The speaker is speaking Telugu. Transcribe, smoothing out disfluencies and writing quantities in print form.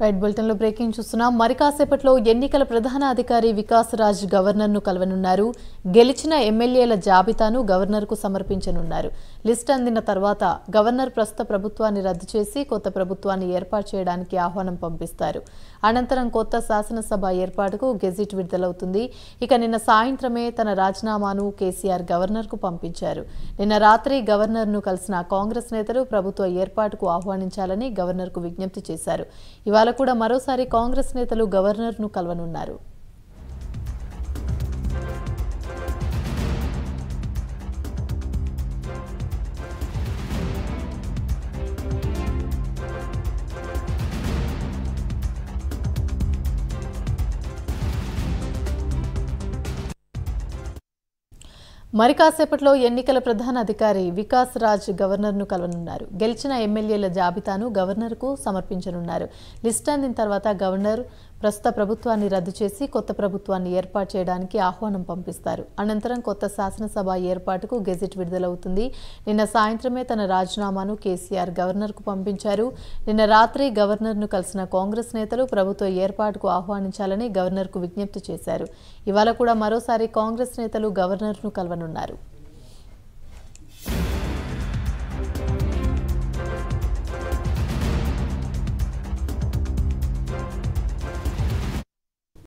రైట్ బులెటిన్ లో బ్రేకింగ్ చూస్తున్నాం. మరి కాసేపట్లో ఎన్నికల ప్రధాన అధికారి వికాస్ రాజ్ గవర్నర్ ను కలవనున్నారు. గెలిచిన ఎమ్మెల్యేల జాబితాను గవర్నర్ కు సమర్పించనున్నారు. లిస్ట్ అందిన తర్వాత గవర్నర్ ప్రస్తుత ప్రభుత్వాన్ని రద్దు చేసి కొత్త ప్రభుత్వాన్ని ఏర్పాటు చేయడానికి ఆహ్వానం పంపిస్తారు. అనంతరం కొత్త శాసనసభ ఏర్పాటుకు గెజిట్ విడుదలవుతుంది. ఇక నిన్న సాయంత్రమే తన రాజీనామాను కేసీఆర్ గవర్నర్ కు పంపించారు. నిన్న రాత్రి గవర్నర్ ను కలిసిన కాంగ్రెస్ నేతలు ప్రభుత్వ ఏర్పాటుకు ఆహ్వానించాలని గవర్నర్ కు విజ్ఞప్తి చేశారు. ఇవాళ కూడా మరోసారి కాంగ్రెస్ నేతలు గవర్నర్ ను కలవనున్నారు. మరి కాసేపట్లో ఎన్నికల ప్రధాన అధికారి వికాస్ రాజ్ గవర్నర్ ను కలవనున్నారు. గెలిచిన ఎమ్మెల్యేల జాబితాను గవర్నర్ కు సమర్పించనున్నారు. లిస్ట్ అందిన తర్వాత గవర్నర్ ప్రస్తుత ప్రభుత్వాన్ని రద్దు చేసి కొత్త ప్రభుత్వాన్ని ఏర్పాటు చేయడానికి ఆహ్వానం పంపిస్తారు. అనంతరం కొత్త శాసనసభ ఏర్పాటుకు గెజిట్ విడుదలవుతుంది. నిన్న సాయంత్రమే తన రాజీనామాను కేసీఆర్ గవర్నర్ కు పంపించారు. నిన్న రాత్రి గవర్నర్ ను కలిసిన కాంగ్రెస్ నేతలు ప్రభుత్వ ఏర్పాటుకు ఆహ్వానించాలని గవర్నర్ కు విజ్ఞప్తి చేశారు. ఇవాళ కూడా మరోసారి కాంగ్రెస్ నేతలు గవర్నర్ ను కలవనున్నారు.